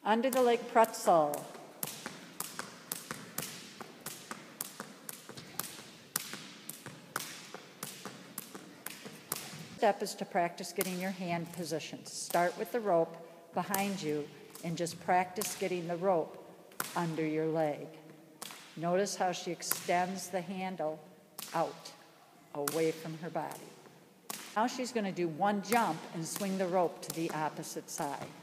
Under the leg pretzel. Step is to practice getting your hand positioned. Start with the rope behind you and just practice getting the rope under your leg. Notice how she extends the handle out, away from her body. Now she's going to do one jump and swing the rope to the opposite side.